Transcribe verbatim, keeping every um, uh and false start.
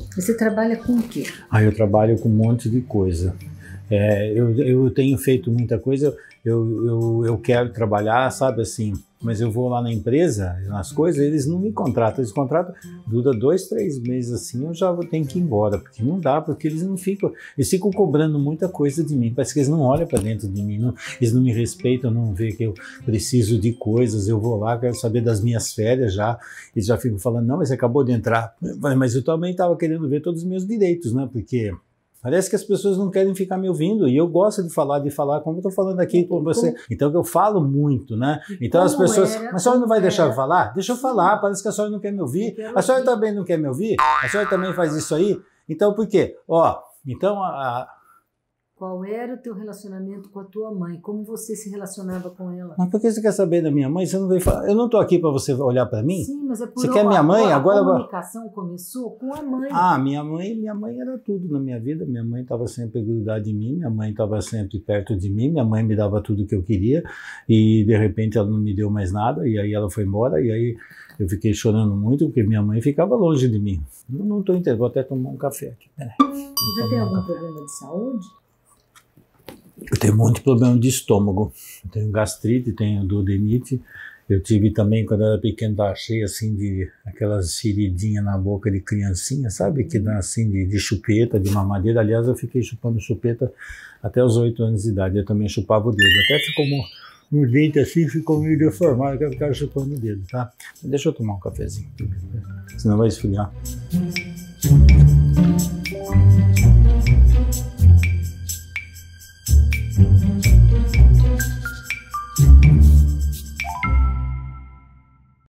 Você trabalha com o quê? Ah, eu trabalho com um monte de coisa. É, eu, eu tenho feito muita coisa, eu, eu, eu quero trabalhar, sabe assim, mas eu vou lá na empresa, nas coisas, eles não me contratam, eles contratam, dura dois, três meses assim, eu já vou ter que ir embora, porque não dá, porque eles não ficam, eles ficam cobrando muita coisa de mim, parece que eles não olham para dentro de mim, não, eles não me respeitam, não vê que eu preciso de coisas, eu vou lá, quero saber das minhas férias já, eles já ficam falando, não, mas você acabou de entrar, mas eu também estava querendo ver todos os meus direitos, né, porque... Parece que as pessoas não querem ficar me ouvindo e eu gosto de falar, de falar como eu estou falando aqui com você. Então eu falo muito, né? Então as pessoas, mas a senhora não vai deixar eu falar? Deixa eu falar, parece que a senhora não quer me ouvir. A senhora também não quer me ouvir? A senhora também faz isso aí? Então por quê? Ó, então a... Qual era o teu relacionamento com a tua mãe? Como você se relacionava com ela? Mas por que você quer saber da minha mãe? Você não veio falar. Eu não estou aqui para você olhar para mim? Sim, mas é por Você quer minha mãe? A, Agora a comunicação começou com a mãe. Ah, minha mãe, minha mãe era tudo na minha vida. Minha mãe estava sempre grudada em mim, minha mãe estava sempre perto de mim, minha mãe me dava tudo que eu queria e de repente ela não me deu mais nada e aí ela foi embora e aí eu fiquei chorando muito porque minha mãe ficava longe de mim. Eu não estou entendendo, vou até tomar um café aqui. Peraí. Você tem algum problema de saúde? Eu tenho um monte de problema de estômago, eu tenho gastrite, tenho duodenite, eu tive também quando eu era pequeno, estava cheio assim de aquelas feridinhas na boca de criancinha, sabe, que dá assim de, de chupeta, de mamadeira, aliás eu fiquei chupando chupeta até os oito anos de idade, eu também chupava o dedo, até ficou um, um dente assim, ficou meio deformado, que eu ficava chupando o dedo, tá? Deixa eu tomar um cafezinho, senão vai esfriar.